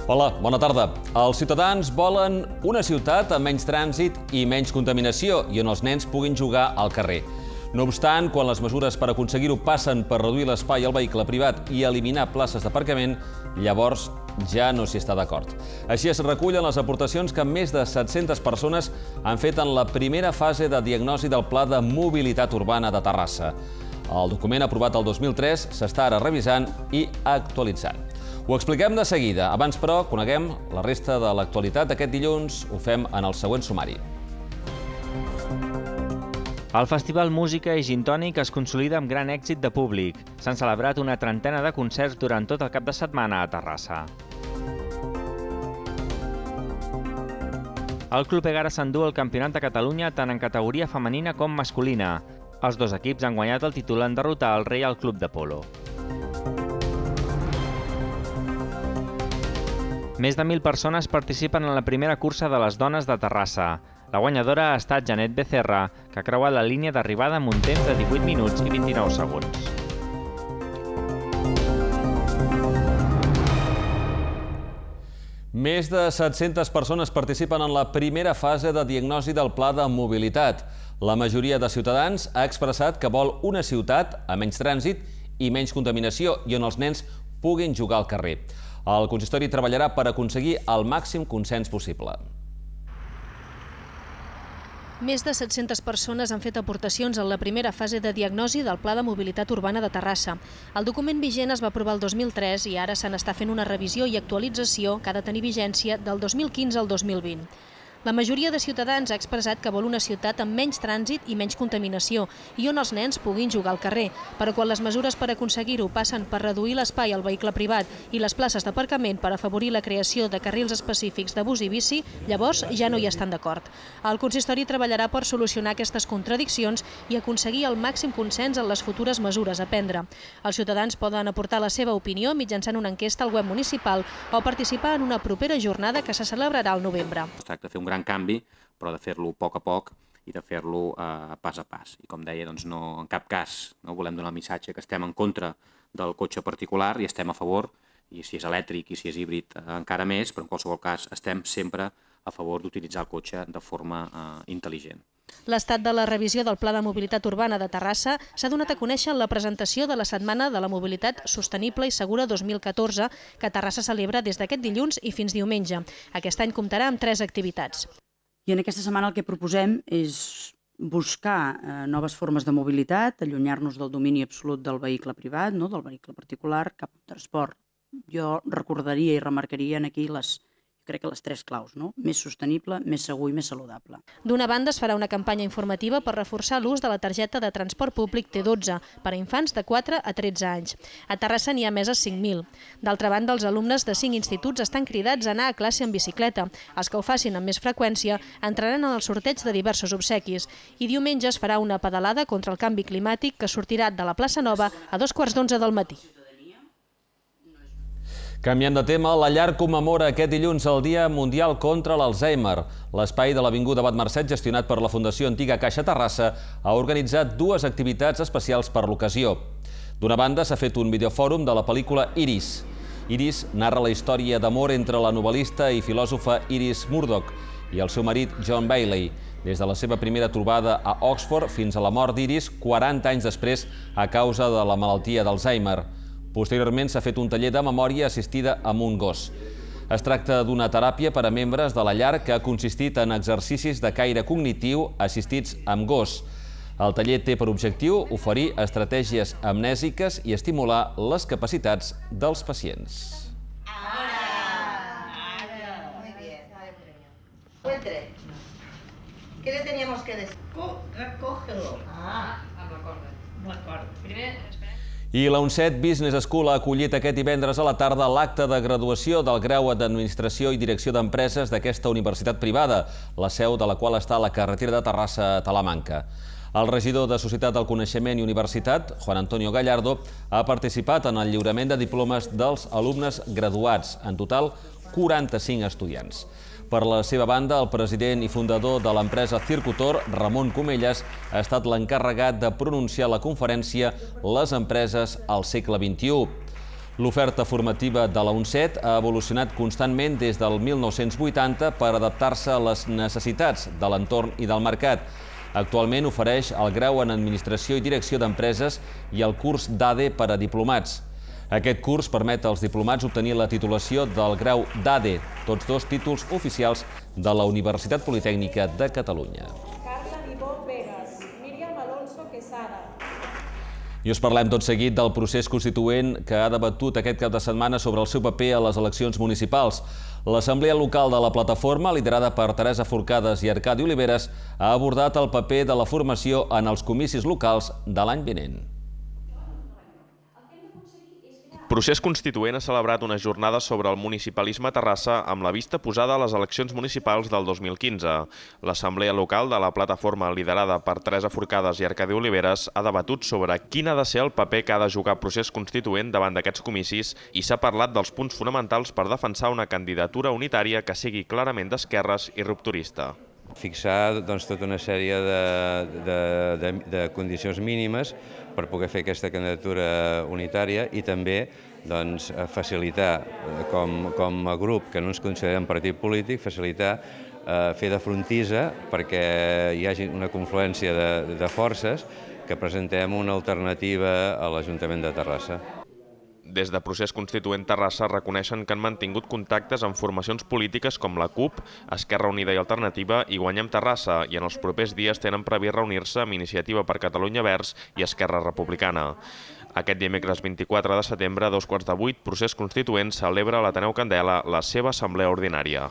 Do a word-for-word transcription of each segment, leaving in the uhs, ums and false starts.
Hola, bona tarda. Els ciutadans volen una ciutat amb menys trànsit i menys contaminació i on els nens puguin jugar al carrer. No obstant, quan les mesures per aconseguir-ho passen per reduir l'espai al vehicle privat i eliminar places d'aparcament, llavors ja no s'hi està d'acord. Així es recullen les aportacions que més de set-centes persones han fet en la primera fase de diagnosi del Pla de Mobilitat Urbana de Terrassa. El document aprovat el dos mil tres s'està ara revisant i actualitzant. Ho expliquem de seguida. Abans, però, coneguem la resta de l'actualitat d'aquest dilluns. Ho fem en el següent sumari. El Festival Música i Gin Tònic es consolida amb gran èxit de públic. S'han celebrat una trentena de concerts durant tot el cap de setmana a Terrassa. El Club Egara s'endú el Campionat de Catalunya tant en categoria femenina com masculina. Els dos equips han guanyat el títol en derrotar el Reial Club de Polo. Més de mil persones participen en la primera cursa de les dones de Terrassa. La guanyadora ha estat Janet Becerra, que ha creuat la línia d'arribada amb un temps de divuit minuts i vint-i-nou segons. Més de set-centes persones participen en la primera fase de diagnosi del Pla de Mobilitat. La majoria de ciutadans ha expressat que vol una ciutat amb menys trànsit i menys contaminació i on els nens puguin jugar al carrer. El consistori treballarà per aconseguir el màxim consens possible. Més de set-centes persones han fet aportacions en la primera fase de diagnosi del Pla de Mobilitat Urbana de Terrassa. El document vigent es va aprovar el dos mil tres i ara se n'està fent una revisió i actualització que ha de tenir vigència del dos mil quinze al dos mil vint. La majoria de ciutadans ha expressat que vol una ciutat amb menys trànsit i menys contaminació i on els nens puguin jugar al carrer. Però quan les mesures per aconseguir-ho passen per reduir l'espai al vehicle privat i les places d'aparcament per afavorir la creació de carrils específics de bus i bici, llavors ja no hi estan d'acord. El consistori treballarà per solucionar aquestes contradiccions i aconseguir el màxim consens en les futures mesures a prendre. Els ciutadans poden aportar la seva opinió mitjançant una enquesta al web municipal o participar en una propera jornada que se celebrarà al novembre. Es tracta de fer un gran canvi, però de fer-lo a poc a poc i de fer-lo eh, pas a pas. I com deia, doncs no, en cap cas no volem donar el missatge que estem en contra del cotxe particular i estem a favor, i si és elèctric i si és híbrid eh, encara més, però en qualsevol cas estem sempre a favor d'utilitzar el cotxe de forma eh, intel·ligent. L'estat de la revisió del Pla de Mobilitat Urbana de Terrassa s'ha donat a conèixer en la presentació de la Setmana de la Mobilitat Sostenible i Segura dos mil catorze, que Terrassa celebra des d'aquest dilluns i fins diumenge. Aquest any comptarà amb tres activitats. I en aquesta setmana el que proposem és buscar eh, noves formes de mobilitat, allunyar-nos del domini absolut del vehicle privat, no, del vehicle particular, cap al transport. Jo recordaria i remarcaria aquí les crec que les tres claus, no? Més sostenible, més segur i més saludable. D'una banda, es farà una campanya informativa per reforçar l'ús de la targeta de transport públic T dotze per a infants de quatre a tretze anys. A Terrassa n'hi ha més de cinc mil. D'altra banda, els alumnes de cinc instituts estan cridats a anar a classe en bicicleta. Els que ho facin amb més freqüència entraran en el sorteig de diversos obsequis. I diumenge es farà una pedalada contra el canvi climàtic que sortirà de la plaça Nova a dos quarts d'onze del matí. Canviant de tema, la Llar commemora aquest dilluns el Dia Mundial contra l'Alzheimer. L'espai de l'Avinguda Abat Marcet, gestionat per la Fundació Antiga Caixa Terrassa, ha organitzat dues activitats especials per l'ocasió. D'una banda, s'ha fet un videofòrum de la pel·lícula Iris. Iris narra la història d'amor entre la novel·lista i filòsofa Iris Murdoch i el seu marit John Bailey, des de la seva primera trobada a Oxford fins a la mort d'Iris quaranta anys després a causa de la malaltia d'Alzheimer. Posteriorment s'ha fet un taller de memòria assistida amb un gos. Es tracta d'una teràpia per a membres de la llar que ha consistit en exercicis de caire cognitiu assistits amb gos. El taller té per objectiu oferir estratègies amnèsiques i estimular les capacitats dels pacients. Muy bien. Encuentre. ¿Qué le teníamos que decir? Recógelo. Ah, D'acord. Primer, I la UNCET Business School ha acollit aquest divendres a la tarda l'acte de graduació del grau d'Administració i Direcció d'Empreses d'aquesta universitat privada, la seu de la qual està a la carretera de Terrassa a Talamanca. El regidor de Societat del Coneixement i Universitat, Juan Antonio Gallardo, ha participat en el lliurament de diplomes dels alumnes graduats, en total quaranta-cinc estudiants. Per la seva banda, el president i fundador de l'empresa Circutor, Ramon Comelles, ha estat l'encarregat de pronunciar a la conferència Les empreses al segle vint-i-u. L'oferta formativa de la UNCET ha evolucionat constantment des del mil nou-cents vuitanta per adaptar-se a les necessitats de l'entorn i del mercat. Actualment ofereix el grau en Administració i Direcció d'Empreses i el curs d'A D E per a diplomats. Aquest curs permet als diplomats obtenir la titulació del grau d'A D E, tots dos títols oficials de la Universitat Politècnica de Catalunya. I us parlem tot seguit del procés constituent que ha debatut aquest cap de setmana sobre el seu paper a les eleccions municipals. L'Assemblea Local de la Plataforma, liderada per Teresa Forcades i Arcadi Oliveres, ha abordat el paper de la formació en els comicis locals de l'any vinent. Procés Constituent ha celebrat una jornada sobre el municipalisme a Terrassa amb la vista posada a les eleccions municipals del dos mil quinze. L'Assemblea Local de la Plataforma, liderada per Teresa Forcades i Arcadi Oliveres, ha debatut sobre quin ha de ser el paper que ha de jugar Procés Constituent davant d'aquests comicis i s'ha parlat dels punts fonamentals per defensar una candidatura unitària que sigui clarament d'esquerres i rupturista. Fixar doncs, tota una sèrie de, de, de, de condicions mínimes per poder fer aquesta candidatura unitària i també doncs, facilitar, com, com a grup que no ens considerem partit polític, facilitar eh, fer de frontissa perquè hi hagi una confluència de, de forces que presentem una alternativa a l'Ajuntament de Terrassa. Des de Procés Constituent Terrassa reconeixen que han mantingut contactes amb formacions polítiques com la CUP, Esquerra Unida i Alternativa i Guanyem Terrassa, i en els propers dies tenen previst reunir-se amb Iniciativa per Catalunya Verds i Esquerra Republicana. Aquest dimecres vint-i-quatre de setembre, a dos quarts de vuit, Procés Constituent celebra a l'Ateneu Candela la seva assemblea ordinària.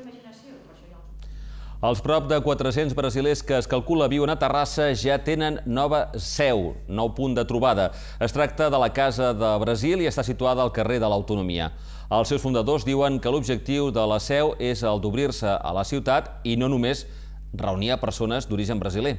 Els prop de quatre-cents brasilers que es calcula viuen a Terrassa ja tenen nova seu, nou punt de trobada. Es tracta de la Casa de Brasil i està situada al carrer de l'Autonomia. Els seus fundadors diuen que l'objectiu de la seu és el d'obrir-se a la ciutat i no només reunir a persones d'origen brasiler.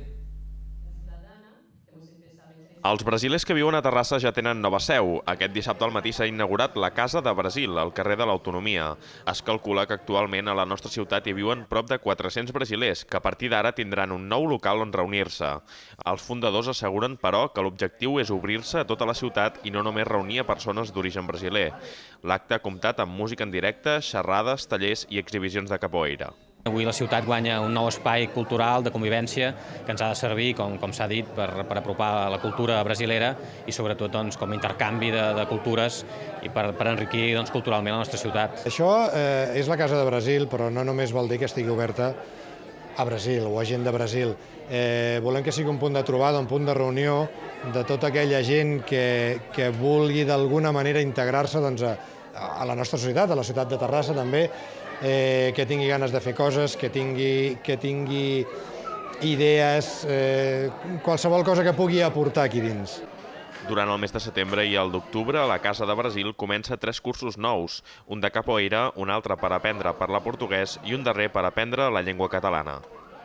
Els brasilers que viuen a Terrassa ja tenen nova seu. Aquest dissabte al matí s'ha inaugurat la Casa de Brasil, al carrer de l'Autonomia. Es calcula que actualment a la nostra ciutat hi viuen prop de quatre-cents brasilers, que a partir d'ara tindran un nou local on reunir-se. Els fundadors asseguren, però, que l'objectiu és obrir-se a tota la ciutat i no només reunir a persones d'origen brasiler. L'acte ha comptat amb música en directe, xerrades, tallers i exhibicions de capoeira. Avui la ciutat guanya un nou espai cultural de convivència que ens ha de servir, com, com s'ha dit, per, per apropar la cultura brasilera i sobretot doncs, com a intercanvi de, de cultures i per, per enriquir doncs, culturalment la nostra ciutat. Això eh, és la Casa de Brasil, però no només vol dir que estigui oberta a Brasil o a gent de Brasil. Eh, volem que sigui un punt de trobada, un punt de reunió de tota aquella gent que, que vulgui d'alguna manera integrar-se doncs, a, a la nostra societat, a la ciutat de Terrassa també, Eh, que tingui ganes de fer coses, que tingui, que tingui idees, eh, qualsevol cosa que pugui aportar aquí dins. Durant el mes de setembre i el d'octubre, a la Casa de Brasil comença tres cursos nous, un de capoeira, un altre per aprendre a parlar portuguès i un darrer per aprendre la llengua catalana.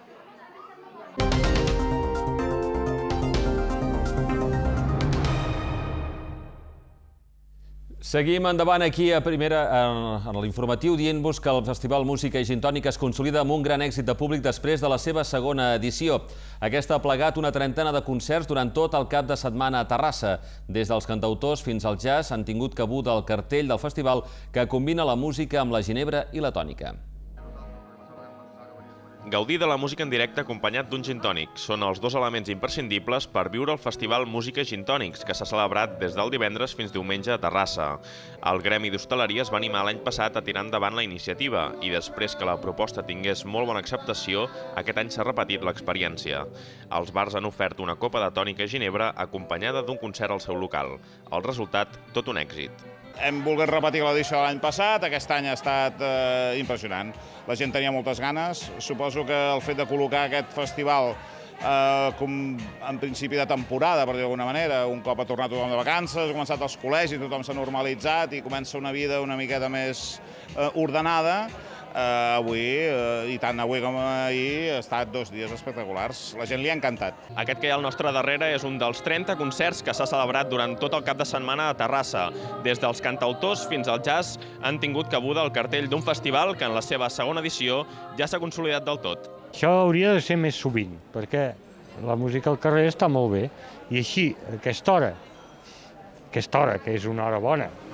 Seguim endavant aquí a primera, en l'informatiu, dient-vos que el Festival Música i Gintònica es consolida amb un gran èxit de públic després de la seva segona edició. Aquesta ha plegat una trentena de concerts durant tot el cap de setmana a Terrassa. Des dels cantautors fins al jazz han tingut cabuda al cartell del festival que combina la música amb la ginebra i la tònica. Gaudir de la música en directe acompanyat d'un gintònic són els dos elements imprescindibles per viure el Festival Música i Gintònics, que s'ha celebrat des del divendres fins diumenge a Terrassa. El Gremi d'Hostaleria es va animar l'any passat a tirar endavant la iniciativa i després que la proposta tingués molt bona acceptació, aquest any s'ha repetit l'experiència. Els bars han ofert una copa de tònica i ginebra acompanyada d'un concert al seu local. El resultat, tot un èxit. Hem volgut repetir l'edició de l'any passat, aquest any ha estat eh, impressionant. La gent tenia moltes ganes. Suposo que el fet de col·locar aquest festival eh, com en principi de temporada, per dir d'alguna manera, un cop ha tornat tothom de vacances, ha començat els col·legis, tothom s'ha normalitzat i comença una vida una miqueta més eh, ordenada. Uh, avui, uh, i tant avui com ahir, ha estat dos dies espectaculars. La gent li ha encantat. Aquest que hi ha al nostre darrere és un dels trenta concerts que s'ha celebrat durant tot el cap de setmana a Terrassa. Des dels cantautors fins al jazz han tingut cabuda al cartell d'un festival que en la seva segona edició ja s'ha consolidat del tot. Això hauria de ser més sovint, perquè la música al carrer està molt bé. I així, a aquesta hora, aquesta hora, que és una hora bona,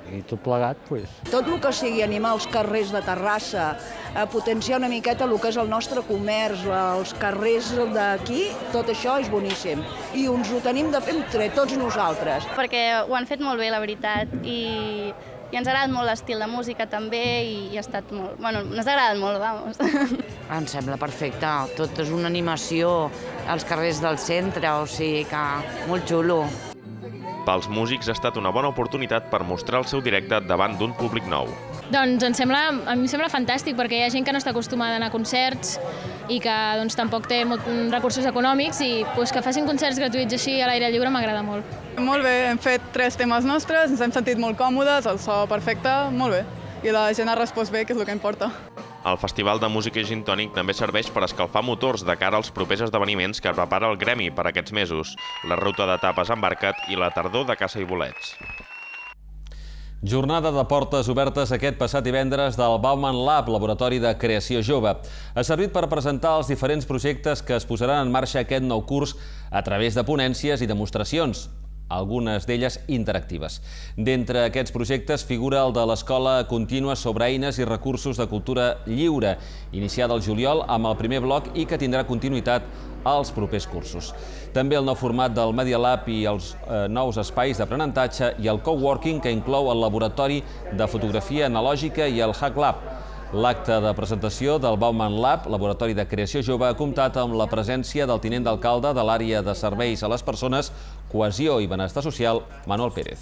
I tot plegat, doncs... Tot el que sigui animar els carrers de Terrassa, potenciar una miqueta el que és el nostre comerç, els carrers d'aquí, tot això és boníssim. I uns ho tenim de fer entre tots nosaltres. Perquè ho han fet molt bé, la veritat, i, i ens ha agradat molt l'estil de música també, i, i ha estat molt... Bueno, ens ha agradat molt, vamos. Em sembla perfecte. Tot és una animació als carrers del centre, o sigui que molt xulo. Pels músics ha estat una bona oportunitat per mostrar el seu directe davant d'un públic nou. Doncs em sembla, a mi em sembla fantàstic, perquè hi ha gent que no està acostumada a anar a concerts i que doncs, tampoc té molt, recursos econòmics, i doncs, que facin concerts gratuïts així a l'aire lliure m'agrada molt. Molt bé, hem fet tres temes nostres, ens hem sentit molt còmodes, el so perfecte, molt bé. I la gent ha respost bé, que és el que importa. El Festival de Música i Gin Tònic també serveix per escalfar motors de cara als propers esdeveniments que prepara el gremi per aquests mesos, la ruta d'etapes embarcat i la tardor de caça i bolets. Jornada de portes obertes aquest passat divendres del Bauman Lab, laboratori de creació jove. Ha servit per presentar els diferents projectes que es posaran en marxa aquest nou curs a través de ponències i demostracions, algunes d'elles interactives. D'entre aquests projectes figura el de l'Escola Contínua sobre eines i recursos de cultura lliure, iniciada al juliol amb el primer bloc i que tindrà continuïtat als propers cursos. També el nou format del Media Lab i els eh, nous espais d'aprenentatge i el coworking, que inclou el laboratori de fotografia analògica i el Hack Lab. L'acte de presentació del Bauman Lab, laboratori de creació jove, ha comptat amb la presència del tinent d'alcalde de l'àrea de serveis a les persones, cohesió i benestar social, Manuel Pérez.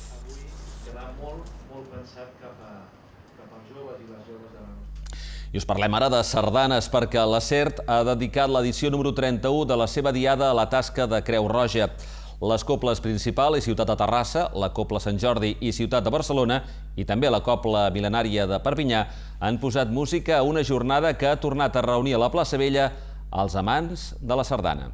I us parlem ara de sardanes, perquè la CERT ha dedicat l'edició número trenta-u de la seva diada a la tasca de Creu Roja. Les cobles principal i Ciutat de Terrassa, la Cobla Sant Jordi i Ciutat de Barcelona i també la Cobla Mil·lenària de Perpinyà han posat música a una jornada que ha tornat a reunir a la plaça Vella els amants de la sardana.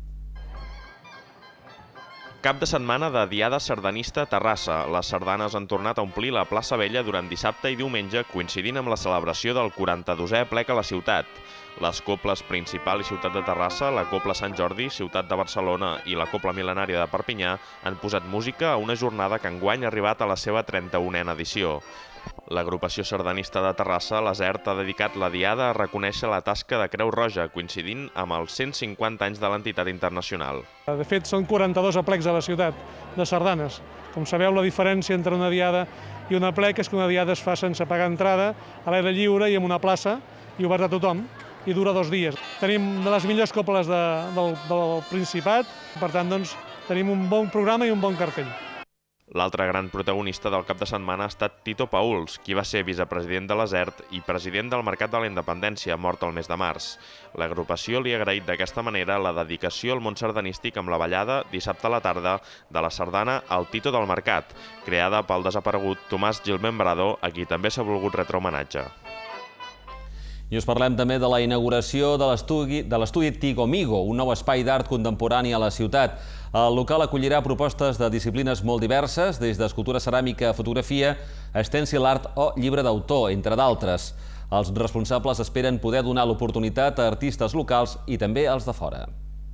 Cap de setmana de Diada Sardanista a Terrassa. Les sardanes han tornat a omplir la plaça Vella durant dissabte i diumenge, coincidint amb la celebració del quaranta-dosè aplec a la ciutat. Les cobles Principal i Ciutat de Terrassa, la Cobla Sant Jordi, Ciutat de Barcelona i la Cobla Mil·lenària de Perpinyà han posat música a una jornada que enguany ha arribat a la seva trenta-unena edició. L'agrupació sardanista de Terrassa, la CERT, ha dedicat la diada a reconèixer la tasca de Creu Roja, coincidint amb els cent cinquanta anys de l'entitat internacional. De fet, són quaranta-dos aplecs a la ciutat de sardanes. Com sabeu, la diferència entre una diada i un aplec és que una diada es fa sense pagar entrada, a l'aire lliure i en una plaça, i obert a tothom, i dura dos dies. Tenim de les millors cobles de, del, del Principat, per tant, doncs, tenim un bon programa i un bon cartell. L'altre gran protagonista del cap de setmana ha estat Tito Pauls, qui va ser vicepresident de la CERT i president del Mercat de la Independència, mort el mes de març. L'agrupació li ha agraït d'aquesta manera la dedicació al món sardanístic amb la ballada, dissabte a la tarda, de la sardana El Tito del Mercat, creada pel desaparegut Tomàs Gilmembrado, a qui també s'ha volgut retre homenatge. I us parlem també de la inauguració de l'estudi Tigomigo, un nou espai d'art contemporani a la ciutat. El local acollirà propostes de disciplines molt diverses, des d'escultura ceràmica a fotografia, stencil art o llibre d'autor, entre d'altres. Els responsables esperen poder donar l'oportunitat a artistes locals i també als de fora.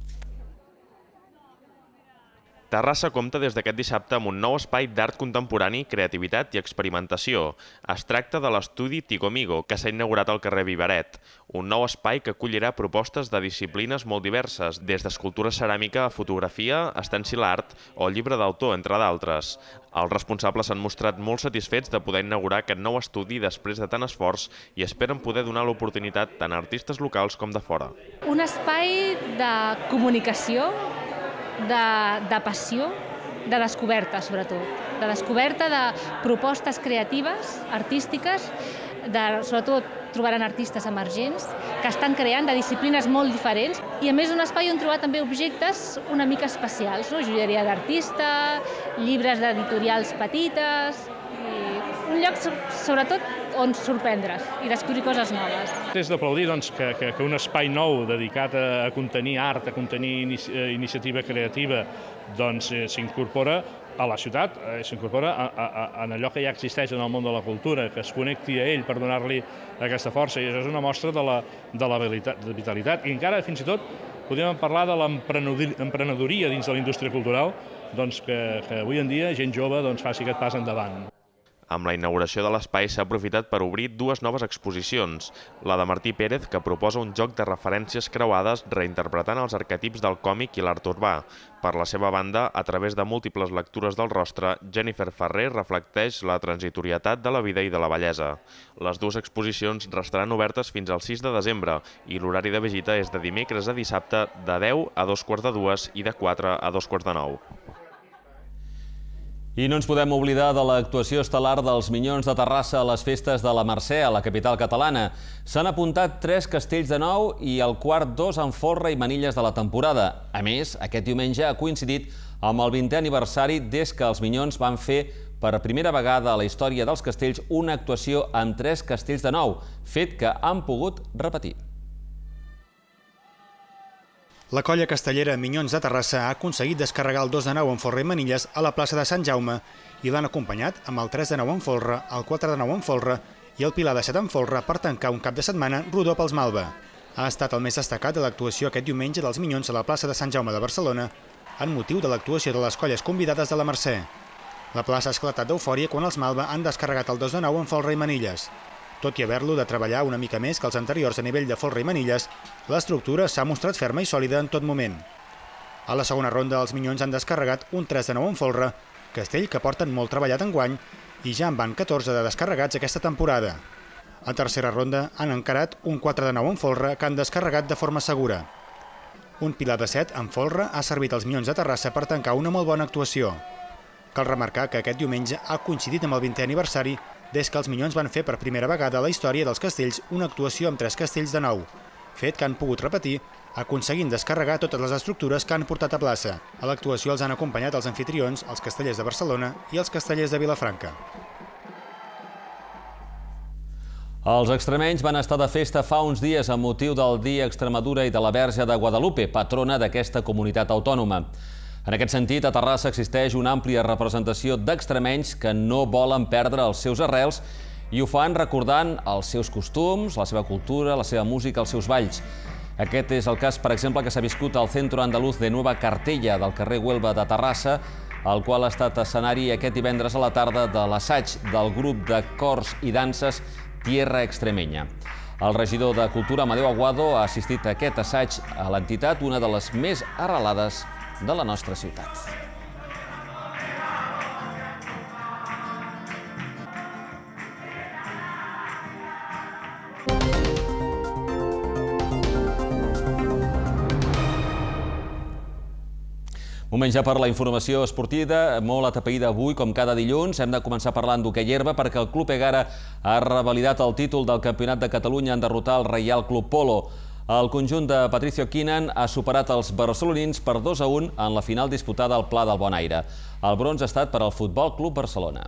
Terrassa compta des d'aquest dissabte amb un nou espai d'art contemporani, creativitat i experimentació. Es tracta de l'estudi Tigomigo, que s'ha inaugurat al carrer Vivaret. Un nou espai que acollirà propostes de disciplines molt diverses, des d'escultura ceràmica a fotografia, stencil art o llibre d'autor, entre d'altres. Els responsables s'han mostrat molt satisfets de poder inaugurar aquest nou estudi després de tant esforç i esperen poder donar l'oportunitat tant a artistes locals com de fora. Un espai de comunicació, De, de passió, de descoberta, sobretot. De descoberta de propostes creatives, artístiques, de, sobretot trobaran artistes emergents que estan creant de disciplines molt diferents i a més un espai on trobar també objectes una mica especials, no? Joieria d'artista, llibres d'editorials petites, i un lloc sobretot on sorprendre's i descobrir coses noves. És d'aplaudir doncs, que, que, que un espai nou dedicat a, a contenir art, a contenir inici, iniciativa creativa, doncs eh, s'incorpora a la ciutat, eh, s'incorpora en allò que ja existeix en el món de la cultura, que es connecti a ell per donar-li aquesta força, i això és una mostra de la, de la vitalitat. I encara, fins i tot, podríem parlar de l'emprenedoria dins de la indústria cultural, doncs, que, que avui en dia gent jove doncs, faci aquest pas endavant. Amb la inauguració de l'espai s'ha aprofitat per obrir dues noves exposicions. La de Martí Pérez, que proposa un joc de referències creuades reinterpretant els arquetips del còmic i l'art urbà. Per la seva banda, a través de múltiples lectures del rostre, Jennifer Ferrer reflecteix la transitorietat de la vida i de la bellesa. Les dues exposicions restaran obertes fins al sis de desembre i l'horari de visita és de dimecres a dissabte de deu a dos quarts de dues i de quatre a dos quarts de nou. I no ens podem oblidar de l'actuació estel·lar dels Minyons de Terrassa a les festes de la Mercè, a la capital catalana. S'han apuntat tres castells de nou i el quart dos amb folre i manilles de la temporada. A més, aquest diumenge ha coincidit amb el vintè aniversari des que els Minyons van fer per primera vegada a la història dels castells una actuació amb tres castells de nou, fet que han pogut repetir. La colla castellera Minyons de Terrassa ha aconseguit descarregar el dos de nou en folre i manilles a la plaça de Sant Jaume i l'han acompanyat amb el tres de nou en folre, el quatre de nou en folre i el pilar de set en folre per tancar un cap de setmana rodó pels Malva. Ha estat el més destacat de l'actuació aquest diumenge dels Minyons a la plaça de Sant Jaume de Barcelona en motiu de l'actuació de les colles convidades de la Mercè. La plaça ha esclatat d'eufòria quan els Malva han descarregat el dos de nou en folre i manilles. Tot i haver-lo de treballar una mica més que els anteriors a nivell de folre i manilles, l'estructura s'ha mostrat ferma i sòlida en tot moment. A la segona ronda, els Minyons han descarregat un tres de nou en folre, castell que porten molt treballat enguany i ja en van catorze de descarregats aquesta temporada. A tercera ronda han encarat un quatre de nou en folre que han descarregat de forma segura. Un pilar de set en folre ha servit als Minyons de Terrassa per tancar una molt bona actuació. Cal remarcar que aquest diumenge ha coincidit amb el vintè aniversari des que els Minyons van fer per primera vegada a la història dels castells una actuació amb tres castells de nou, fet que han pogut repetir aconseguint descarregar totes les estructures que han portat a plaça. A l'actuació els han acompanyat els anfitrions, els castellers de Barcelona i els castellers de Vilafranca. Els extremenys van estar de festa fa uns dies amb motiu del Dia Extremadura i de la Verge de Guadalupe, patrona d'aquesta comunitat autònoma. En aquest sentit, a Terrassa existeix una àmplia representació d'extremenys que no volen perdre els seus arrels i ho fan recordant els seus costums, la seva cultura, la seva música, els seus balls. Aquest és el cas, per exemple, que s'ha viscut al Centro Andaluz de Nueva Cartella del carrer Huelva de Terrassa, el qual ha estat escenari aquest divendres a la tarda de l'assaig del grup de cors i danses Tierra Extremeña. El regidor de Cultura, Amadeu Aguado, ha assistit a aquest assaig a l'entitat, una de les més arrelades de la nostra ciutat. Moment ja per la informació esportiva, molt atapeïda avui, com cada dilluns. Hem de començar parlant d'hoquei herba perquè el Club Egara ha revalidat el títol del Campionat de Catalunya en derrotar el Reial Club Polo. El conjunt de Patricio Quinan ha superat els barcelonins per dos a un en la final disputada al Pla del Bonaire. El bronze ha estat per al Futbol Club Barcelona.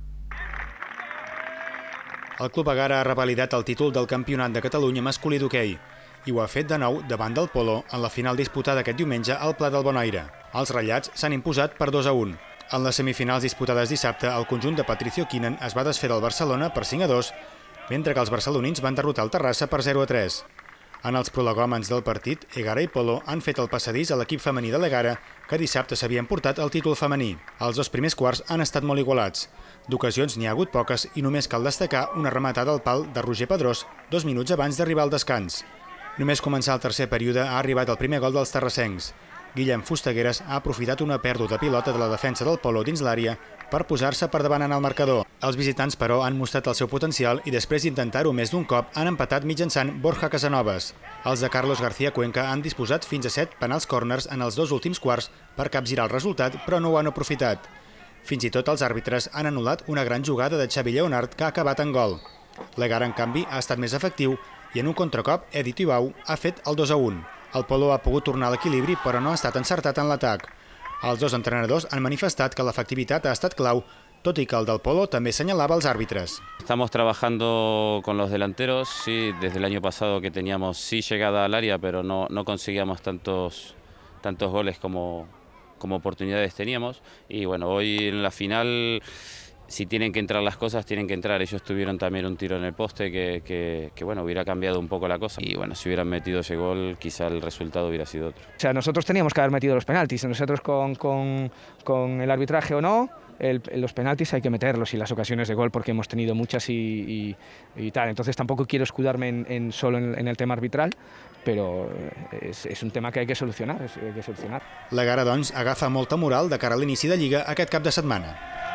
El Club Egara ha revalidat el títol del Campionat de Catalunya masculí d'hoquei i ho ha fet de nou davant del Polo en la final disputada aquest diumenge al Pla del Bonaire. Els ratllats s'han imposat per dos a un. En les semifinals disputades dissabte, el conjunt de Patricio Quinan es va desfer del Barcelona per cinc a dos, mentre que els barcelonins van derrotar el Terrassa per zero a tres. En els prolegòmens del partit, Egara i Polo han fet el passadís a l'equip femení de l'Egara, que dissabte s'havien portat el títol femení. Els dos primers quarts han estat molt igualats. D'ocasions n'hi ha hagut poques i només cal destacar una rematada al pal de Roger Pedrós dos minuts abans d'arribar al descans. Només començar el tercer període ha arribat el primer gol dels terrassencs. Guillem Fustagueres ha aprofitat una pèrdua de pilota de la defensa del Polo dins l'àrea per posar-se per davant en el marcador. Els visitants, però, han mostrat el seu potencial i després d'intentar-ho més d'un cop han empatat mitjançant Borja Casanovas. Els de Carlos García Cuenca han disposat fins a set penals corners en els dos últims quarts per capgirar el resultat, però no ho han aprofitat. Fins i tot els àrbitres han anul·lat una gran jugada de Xavi Lleonard que ha acabat en gol. L'Egara, en canvi, ha estat més efectiu i en un contracop Edi Tibau ha fet el dos a un. El Polo ha pogut tornar a l'equilibri, però no ha estat encertat en l'atac. Els dos entrenadors han manifestat que l'efectivitat ha estat clau, tot i que el del Polo també señalaba els àrbitres. Estamos trabajando con los delanteros, sí, desde el año pasado que teníamos sí llegada al área, pero no, no conseguíamos tantos, tantos goles como, como oportunidades teníamos. Y bueno, hoy en la final si tienen que entrar las cosas, tienen que entrar. Ellos tuvieron también un tiro en el poste que, que, que bueno, hubiera cambiado un poco la cosa. Y bueno, si hubieran metido ese gol, quizá el resultado hubiera sido otro. O sea, nosotros teníamos que haber metido los penaltis. Nosotros con, con, con el arbitraje o no, el, los penaltis hay que meterlos y las ocasiones de gol porque hemos tenido muchas y, y, y tal. Entonces tampoco quiero escudarme en, en solo en, en el tema arbitral, però és, és un tema que hay que solucionar. Hay que solucionar. La Gara, doncs, agafa molta moral de cara a l'inici de Lliga aquest cap de setmana.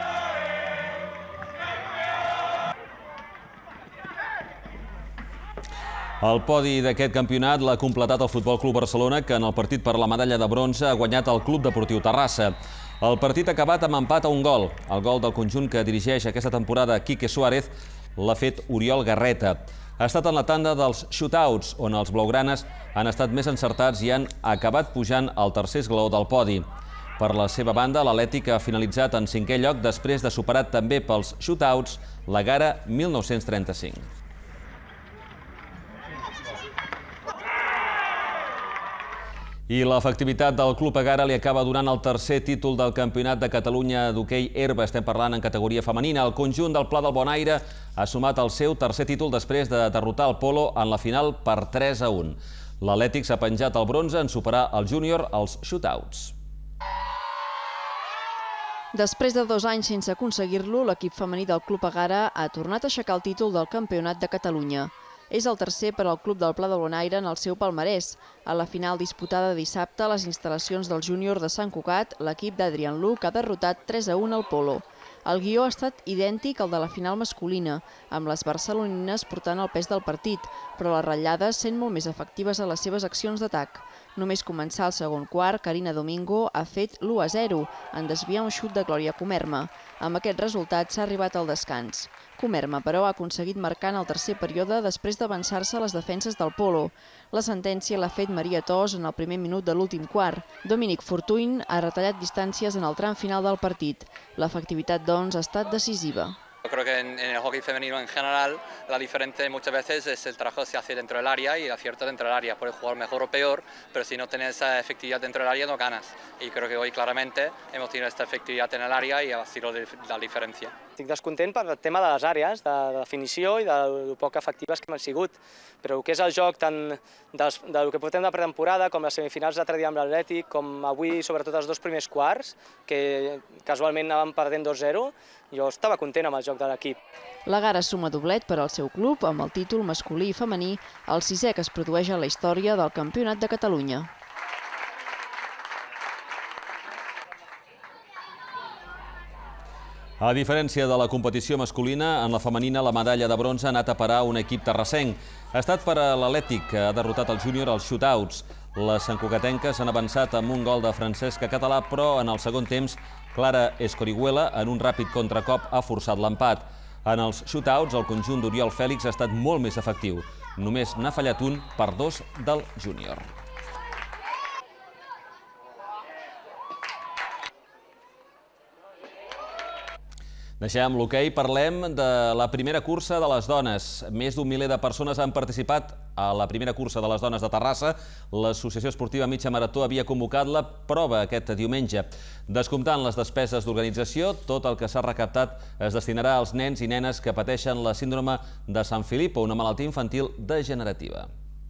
El podi d'aquest campionat l'ha completat el Futbol Club Barcelona, que en el partit per la medalla de bronze ha guanyat el Club Deportiu Terrassa. El partit ha acabat amb empat a un gol. El gol del conjunt que dirigeix aquesta temporada Quique Suárez l'ha fet Oriol Garreta. Ha estat en la tanda dels shootouts, on els blaugranes han estat més encertats i han acabat pujant al tercer esglaó del podi. Per la seva banda, l'Atlètic ha finalitzat en cinquè lloc després de superar també pels shootouts la Gara mil nou-cents trenta-cinc. I l'efectivitat del Club Egara li acaba donant el tercer títol del Campionat de Catalunya d'hoquei herba. Estem parlant en categoria femenina. El conjunt del Pla del Bonaire ha sumat el seu tercer títol després de derrotar el Polo en la final per tres a un. L'Atlètic s'ha penjat el bronze en superar el júnior als shootouts. Després de dos anys sense aconseguir-lo, l'equip femení del Club Egara ha tornat a aixecar el títol del Campionat de Catalunya. És el tercer per al Club del Pla del Bonaire en el seu palmarès. A la final disputada dissabte a les instal·lacions del júnior de Sant Cugat, l'equip d'Adrián Luc ha derrotat tres a un al Polo. El guió ha estat idèntic al de la final masculina, amb les barcelonines portant el pes del partit, però les ratllades sent molt més efectives a les seves accions d'atac. Només començar el segon quart, Carina Domingo ha fet l'u a zero, en desviar un xut de Glòria Comerma. Amb aquest resultat s'ha arribat al descans. Comerma, però, ha aconseguit marcar en el tercer període després d'avançar-se a les defenses del Polo. La sentència l'ha fet Maria Tos en el primer minut de l'últim quart. Dominic Fortuny ha retallat distàncies en el tram final del partit. L'efectivitat, doncs, ha estat decisiva. Yo creo que en, en el hockey femenino en general la diferencia muchas veces es el trabajo que se hace dentro del área y el acierto dentro del área. Puedes jugar mejor o peor, pero si no tienes esa efectividad dentro del área no ganas. Y creo que hoy claramente hemos tenido esta efectividad en el área i ha sido la diferència. Estic descontent per el tema de les àrees, de definició i de poc efectives que han sigut. Però el que és el joc tant del que portem de pretemporada com les semifinals l'altre dia amb l'Atlètic, com avui sobretot els dos primers quarts, que casualment anàvem perdent dos a zero, jo estava content amb el joc de l'equip. La Gara suma doblet per al seu club amb el títol masculí i femení, el sisè que es produeix a la història del Campionat de Catalunya. A diferència de la competició masculina, en la femenina la medalla de bronze ha anat a parar un equip terrassenc. Ha estat per a l'Atlètic, que ha derrotat el júnior als shootouts. Les santcugatenques han avançat amb un gol de Francesca Català, però en el segon temps Clara Escorihuela, en un ràpid contracop, ha forçat l'empat. En els shootouts, el conjunt d'Oriol Fèlix ha estat molt més efectiu. Només n'ha fallat un per dos del júnior. Deixem l'hoquei, parlem de la primera cursa de les dones. Més d'un miler de persones han participat a la primera cursa de les dones de Terrassa. L'Associació Esportiva Mitja Marató havia convocat la prova aquest diumenge. Descomptant les despeses d'organització, tot el que s'ha recaptat es destinarà als nens i nenes que pateixen la síndrome de Sant Filippo, una malaltia infantil degenerativa.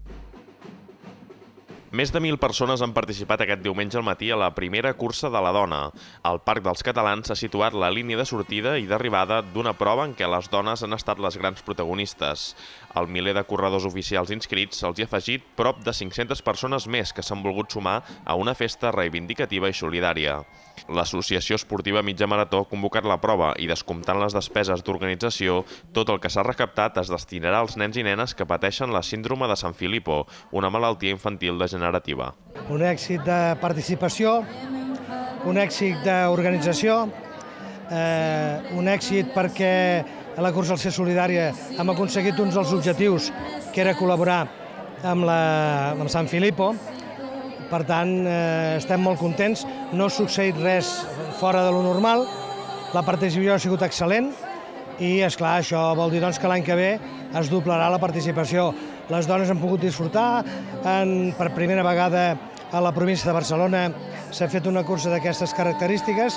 Més de mil persones han participat aquest diumenge al matí a la primera cursa de la dona. Al Parc dels Catalans s'ha situat la línia de sortida i d'arribada d'una prova en què les dones han estat les grans protagonistes. Al miler de corredors oficials inscrits se'ls hi ha afegit prop de cinc-centes persones més que s'han volgut sumar a una festa reivindicativa i solidària. L'Associació Esportiva Mitja Marató ha convocat la prova i, descomptant les despeses d'organització, tot el que s'ha recaptat es destinarà als nens i nenes que pateixen la síndrome de Sant Filippo, una malaltia infantil degenerativa. Un èxit de participació, un èxit d'organització, eh, un èxit perquè a la cursa al ser solidària hem aconseguit uns dels objectius, que era col·laborar amb, la, amb Sant Filippo. Per tant, eh, estem molt contents, no ha succeït res fora de lo normal, la participació ha sigut excel·lent i, esclar, això vol dir doncs, que l'any que ve es doblarà la participació. Les dones han pogut disfrutar, en, per primera vegada a la província de Barcelona s'ha fet una cursa d'aquestes característiques.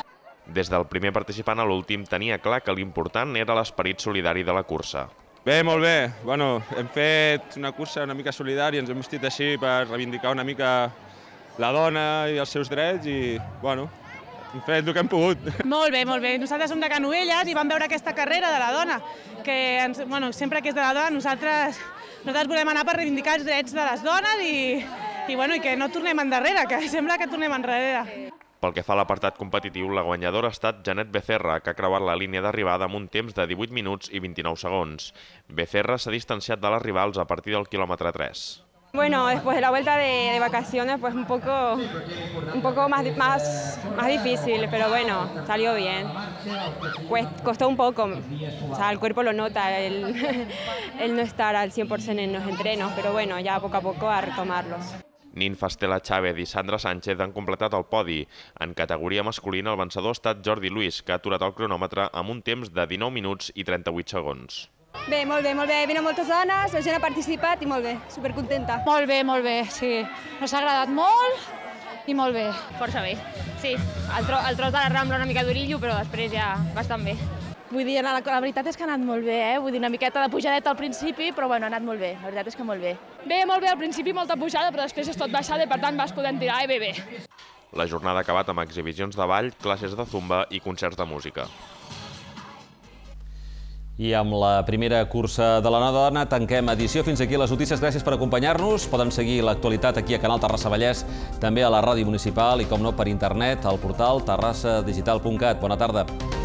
Des del primer participant a l'últim tenia clar que l'important era l'esperit solidari de la cursa. Bé, molt bé. Bueno, hem fet una cursa una mica solidària, ens hem vestit així per reivindicar una mica la dona i els seus drets i, bueno, hem fet el que hem pogut. Molt bé, molt bé. Nosaltres som de Canovelles i vam veure aquesta carrera de la dona, que ens, bueno, sempre que és de la dona nosaltres, nosaltres volem anar per reivindicar els drets de les dones i, i, bueno, i que no tornem endarrere, que sembla que tornem enrere. Pel que fa a l'apartat competitiu, la guanyadora ha estat Janet Becerra, que ha creuat la línia d'arribada amb un temps de divuit minuts i vint-i-nou segons. Becerra s'ha distanciat de les rivals a partir del quilòmetre tres. Bueno, después de la vuelta de, de vacaciones, pues un poco, un poco más, más, más difícil, pero bueno, salió bien. Pues costó un poco, o sea, el cuerpo lo nota, el, el no estar al cien por cien en los entrenos, pero bueno, ya poco a poco a retomarlos. Ninfa Estela Chávez i Sandra Sánchez han completat el podi. En categoria masculina, el vencedor ha estat Jordi Luis, que ha aturat el cronòmetre amb un temps de dinou minuts i trenta-vuit segons. Bé, molt bé, molt bé. Venen moltes dones, la gent ha participat i molt bé, supercontenta. Molt bé, molt bé, sí. Ens ha agradat molt i molt bé. Força bé, sí. El, tro el tros de la Rambla una mica d'orillo, però després ja bastant bé. Vull dir, la, la veritat és que ha anat molt bé, eh? Vull dir, una miqueta de pujadeta al principi, però bueno, ha anat molt bé, la veritat és que molt bé. Bé, molt bé, al principi molta pujada, però després és tot baixada i per tant vas podent tirar i bé, bé. La jornada ha acabat amb exhibicions de ball, classes de zumba i concerts de música. I amb la primera cursa de la nova dona tanquem edició. Fins aquí les notícies. Gràcies per acompanyar-nos. Poden seguir l'actualitat aquí a Canal Terrassa Vallès, també a la ràdio municipal i, com no, per internet, al portal terrassa digital punt cat. Bona tarda.